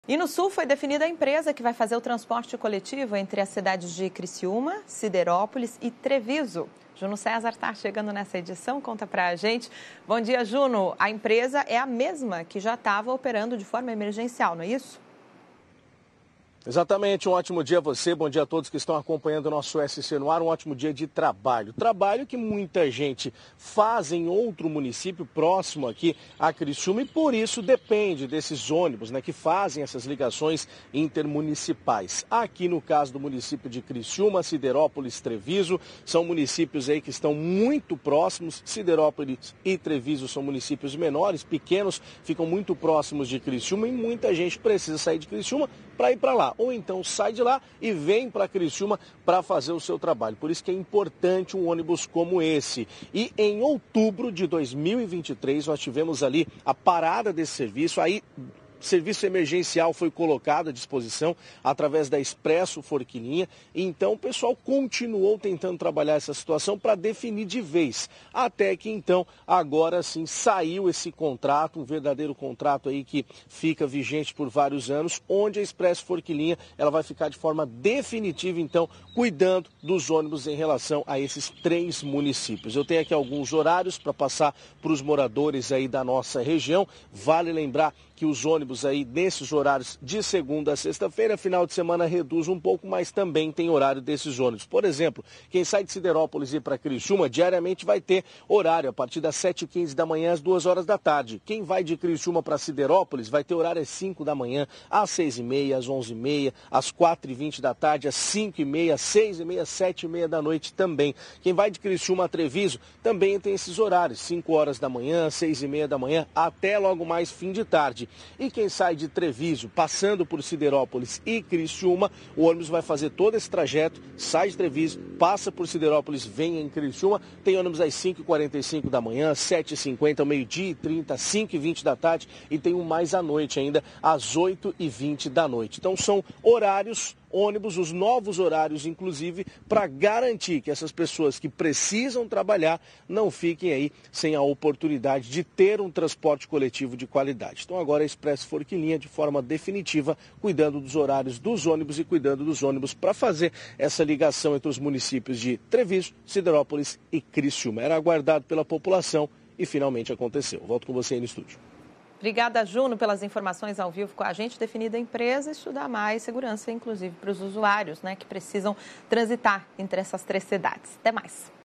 E no Sul foi definida a empresa que vai fazer o transporte coletivo entre as cidades de Criciúma, Siderópolis e Treviso. Juno César está chegando nessa edição, conta pra gente. Bom dia, Juno. A empresa é a mesma que já estava operando de forma emergencial, não é isso? Exatamente, um ótimo dia a você, bom dia a todos que estão acompanhando o nosso SC no ar, um ótimo dia de trabalho. Trabalho que muita gente faz em outro município próximo aqui a Criciúma e por isso depende desses ônibus, que fazem essas ligações intermunicipais. Aqui no caso do município de Criciúma, Siderópolis, Treviso, são municípios aí que estão muito próximos. Siderópolis e Treviso são municípios menores, pequenos, ficam muito próximos de Criciúma e muita gente precisa sair de Criciúma para ir para lá. Ou então sai de lá e vem para Criciúma para fazer o seu trabalho. Por isso que é importante um ônibus como esse. E em outubro de 2023 nós tivemos ali a parada desse serviço. Aí serviço emergencial foi colocado à disposição através da Expresso Forquilinha. Então o pessoal continuou tentando trabalhar essa situação para definir de vez. Até que então, agora sim, saiu esse contrato, um verdadeiro contrato aí que fica vigente por vários anos, onde a Expresso Forquilinha ela vai ficar de forma definitiva, então, cuidando dos ônibus em relação a esses 3 municípios. Eu tenho aqui alguns horários para passar para os moradores aí da nossa região. Vale lembrar que os ônibus aí nesses horários de segunda a sexta-feira, final de semana reduz um pouco, mas também tem horário desses ônibus. Por exemplo, quem sai de Siderópolis e ir para Criciúma diariamente vai ter horário a partir das 7h15 da manhã às 2 horas da tarde. Quem vai de Criciúma para Siderópolis vai ter horário às 5 da manhã, às 6h30, às 11h30, às 4h20 da tarde, às 5h30, às 6h30, às 7h30 da noite também. Quem vai de Criciúma a Treviso também tem esses horários, 5 horas da manhã, 6h30 da manhã, até logo mais fim de tarde. E quem sai de Treviso, passando por Siderópolis e Criciúma, o ônibus vai fazer todo esse trajeto, sai de Treviso, passa por Siderópolis, vem em Criciúma, tem ônibus às 5h45 da manhã, 7h50, ao 12h30, 5h20 da tarde e tem um mais à noite ainda, às 8h20 da noite. Então são horários, ônibus, os novos horários, inclusive, para garantir que essas pessoas que precisam trabalhar não fiquem aí sem a oportunidade de ter um transporte coletivo de qualidade. Então agora a Expresso Forquilinha, de forma definitiva, cuidando dos horários dos ônibus e cuidando dos ônibus para fazer essa ligação entre os municípios de Treviso, Siderópolis e Criciúma. Era aguardado pela população e finalmente aconteceu. Volto com você aí no estúdio. Obrigada, Juno, pelas informações ao vivo com a gente. Definida a empresa, estudar mais segurança, inclusive para os usuários, que precisam transitar entre essas 3 cidades. Até mais.